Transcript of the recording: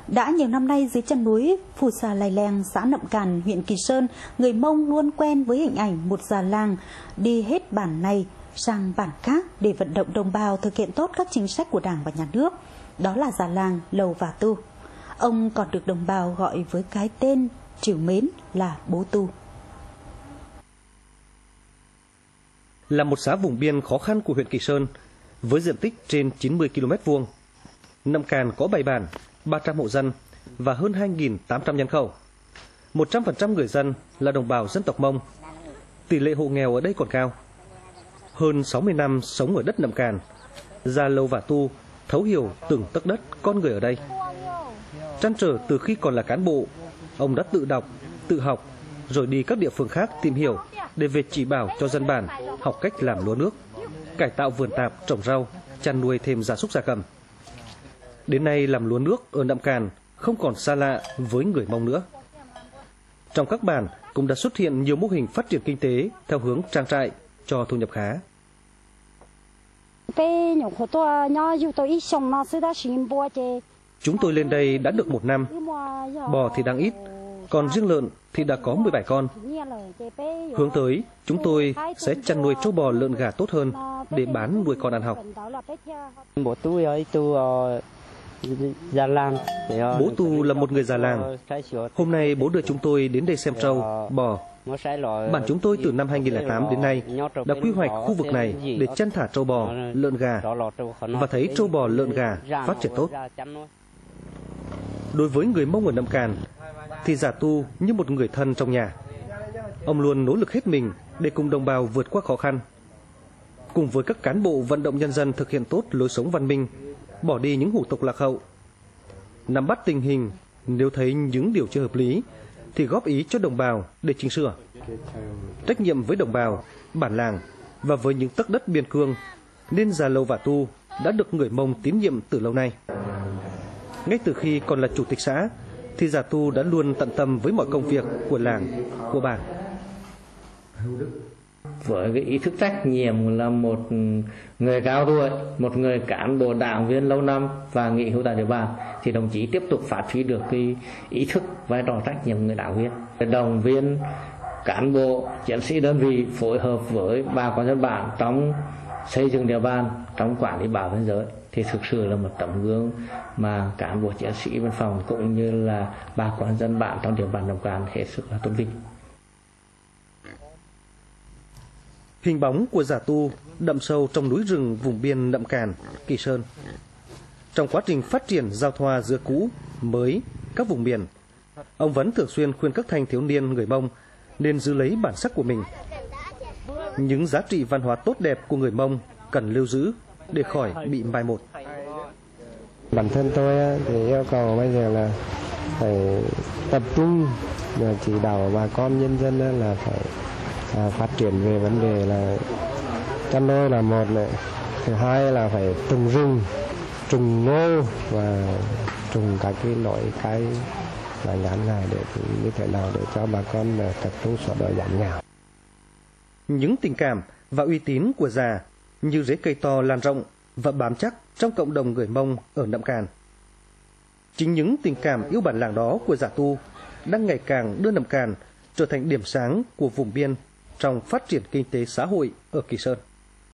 Đã nhiều năm nay dưới chân núi Phù Sa Lai Leng, xã Nậm Càn, huyện Kỳ Sơn, người Mông luôn quen với hình ảnh một già làng đi hết bản này sang bản khác để vận động đồng bào thực hiện tốt các chính sách của Đảng và Nhà nước. Đó là già làng Lầu Và Tu. Ông còn được đồng bào gọi với cái tên trìu mến là Bố Tu. Là một xã vùng biên khó khăn của huyện Kỳ Sơn, với diện tích trên 90 km², Nậm Càn có 7 bản, 300 hộ dân và hơn 2.800 nhân khẩu. 100% người dân là đồng bào dân tộc Mông. Tỷ lệ hộ nghèo ở đây còn cao. Hơn 60 năm sống ở đất Nậm Càn, già Lầu Và Tu thấu hiểu từng tấc đất con người ở đây. Trăn trở từ khi còn là cán bộ, ông đã tự đọc, tự học, rồi đi các địa phương khác tìm hiểu để về chỉ bảo cho dân bản học cách làm lúa nước, cải tạo vườn tạp, trồng rau, chăn nuôi thêm gia súc gia cầm. Đến nay làm lúa nước ở Nậm Càn không còn xa lạ với người Mông nữa. Trong các bản cũng đã xuất hiện nhiều mô hình phát triển kinh tế theo hướng trang trại cho thu nhập khá. Chúng tôi lên đây đã được 1 năm, bò thì đang ít, còn riêng lợn thì đã có 17 con. Hướng tới, chúng tôi sẽ chăn nuôi trâu bò lợn gà tốt hơn để bán nuôi con ăn học. Bố Tu là một người già làng. Hôm nay bố đưa chúng tôi đến đây xem trâu, bò. Bản chúng tôi từ năm 2008 đến nay đã quy hoạch khu vực này để chăn thả trâu bò, lợn gà và thấy trâu bò, lợn gà phát triển tốt. Đối với người Mông ở Nậm Càn thì già Tu như một người thân trong nhà. Ông luôn nỗ lực hết mình để cùng đồng bào vượt qua khó khăn. Cùng với các cán bộ vận động nhân dân thực hiện tốt lối sống văn minh, bỏ đi những hủ tục lạc hậu, nắm bắt tình hình, nếu thấy những điều chưa hợp lý thì góp ý cho đồng bào để chỉnh sửa. Trách nhiệm với đồng bào, bản làng và với những tấc đất biên cương nên già Lầu Và Tu đã được người Mông tín nhiệm từ lâu nay. Ngay từ khi còn là chủ tịch xã thì già Tu đã luôn tận tâm với mọi công việc của làng, của bản. Với cái ý thức trách nhiệm là một người cao tuổi, một người cán bộ đảng viên lâu năm và nghỉ hưu tại địa bàn, thì đồng chí tiếp tục phát huy được cái ý thức vai trò trách nhiệm người đảng viên, đồng viên cán bộ chiến sĩ đơn vị phối hợp với bà con dân bản trong xây dựng địa bàn, trong quản lý bảo biên giới, thì thực sự là một tấm gương mà cán bộ chiến sĩ biên phòng cũng như là bà con dân bản trong địa bàn Nậm Càn hết sức là tôn vinh. Hình bóng của già Tu đậm sâu trong núi rừng vùng biên Nậm Càn, Kỳ Sơn. Trong quá trình phát triển giao thoa giữa cũ, mới, các vùng miền, ông vẫn thường xuyên khuyên các thanh thiếu niên người Mông nên giữ lấy bản sắc của mình. Những giá trị văn hóa tốt đẹp của người Mông cần lưu giữ để khỏi bị mai một. Bản thân tôi thì yêu cầu bây giờ là phải tập trung chỉ đạo bà con nhân dân là phải phát triển về vấn đề là chăn nuôi là một này, thứ hai là phải trồng rừng, trồng ngô và trồng các cái loại cây là ngắn ngày để như thế nào để cho bà con tập trung xóa đói giảm nghèo. Những tình cảm và uy tín của già như rễ cây to lan rộng và bám chắc trong cộng đồng người Mông ở Nậm Càn. Chính những tình cảm yêu bản làng đó của già Tu đang ngày càng đưa Nậm Càn trở thành điểm sáng của vùng biên trong phát triển kinh tế xã hội ở Kỳ Sơn.